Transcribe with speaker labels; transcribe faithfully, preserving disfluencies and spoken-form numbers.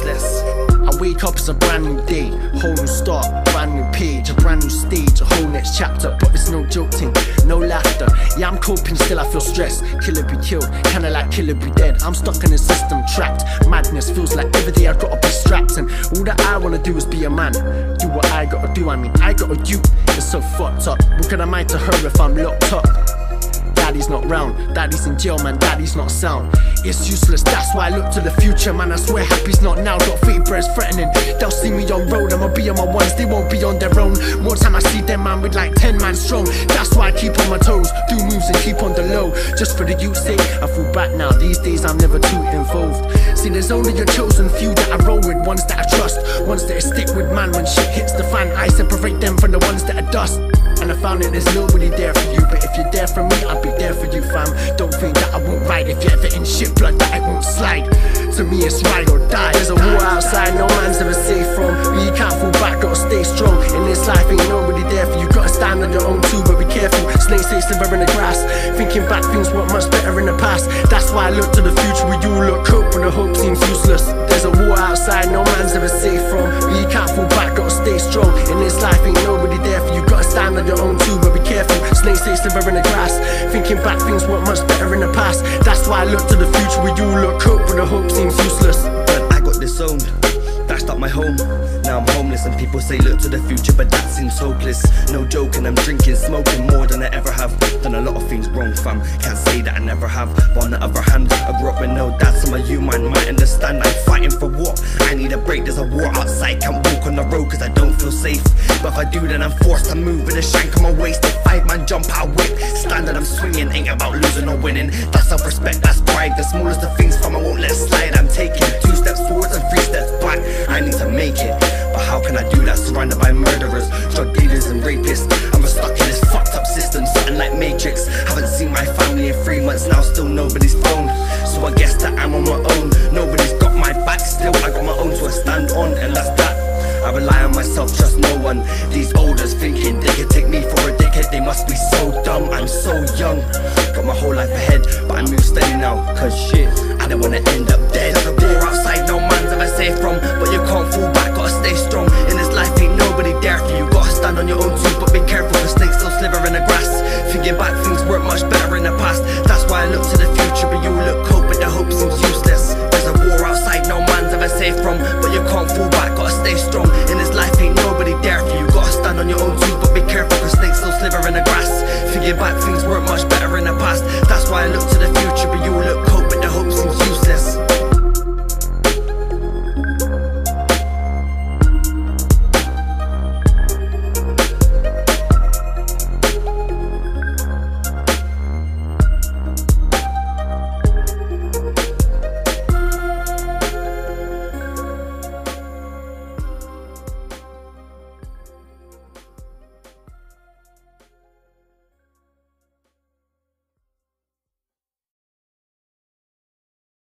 Speaker 1: useless. I wake up, it's a brand new day, whole new start, brand new page, a brand new stage, a whole next chapter. But it's no joke thing, no laughter. Yeah, I'm coping, still I feel stressed. Killer be killed, kinda like killer be dead. I'm stuck in a system, trapped. Madness feels like every day I gotta be strapped, and all that I wanna do is be a man. Do what I gotta do, I mean I gotta do. It's so fucked up. What could I mind to her if I'm locked up? Daddy's not round, daddy's in jail, man, daddy's not sound. It's useless, that's why I look to the future, man. I swear happy's not now, got fate breaths threatening. They'll see me on road, I'ma be on my ones, they won't be on their own. More time I see them, man, with like ten man strong. That's why I keep on my toes, do moves and keep on the low. Just for the youth's sake, I feel back now, these days I'm never too involved. See, there's only a chosen few that I roll with, ones that I trust, ones that I stick with, man. When shit hits the fan, I separate them from the ones that are dust. And I found that there's nobody there for you, but if you're there for me, I'll be there for you, fam. Don't think that I won't ride if you're ever in shit blood, that I won't slide. To me it's ride or die. There's a war outside, no man's ever safe from. But you can't fall back, gotta stay strong. In this life ain't nobody there for you, gotta stand on your own too, but be careful. Snakes they slither in the grass. Thinking back, things weren't much better in the past. That's why I look to the future where you look hope when the hope seems useless. There's a war outside, no man's ever safe from. But you can't fall back, gotta stay strong. In this life ain't nobody there for you, gotta stand on your own too, but be careful. Snakes they slither in the grass. Thinking back, things weren't much better in the past. That's why I look to the future where you look hope when the hope seems useless.
Speaker 2: But I got disowned, dashed up my home. Now I'm homeless and people say look to the future, but that seems hopeless. No joking, I'm drinking, smoking more than I ever have. Done a lot of things wrong, fam, can't say that I never have. But on the other hand, I grew up with no dad, some of you man might understand. I'm fighting for what? I need a break, there's a war outside. Can't walk on the road cause I don't feel safe. But if I do then I'm forced to move with a shank on my waist. A five man jump out whip, standard I'm swinging. Ain't about losing or winning, that's self-respect, that's pride. The smallest of things, fam, I won't let slide. I'm taking two steps forward and three steps back. I need to make it, but how can I do that? Surrounded by murderers, drug dealers and rapists. I'm stuck in this fucked up system, something like Matrix. Haven't seen my family in three months now, still nobody's phone. So I guess that I'm on my own. Nobody's got my back, still I got my own to stand on, and that's that. I rely on myself, trust no one. These olders thinking they could take me for a dickhead. They must be so dumb, I'm so young. Got my whole life ahead, but I move steady now. Cause shit, I don't wanna end up dead. There's a war outside, no man's ever safe from. But you can't fall back, gotta stay strong. In this life ain't nobody there for you, gotta stand on your own too. But be careful, cause snakes still slither in the grass. Thinking back, things weren't much better in the past. That's why I look to the future, but you look hope, but the hope seems useless. There's a war outside, no man's ever safe from. But you can't fall back, gotta stay strong. In this life ain't nobody there for you, gotta stand on your own too. But be careful, cause snakes still slither in the grass. Thinking back, things weren't much better in the past. That's why I look to the future, but you look hope.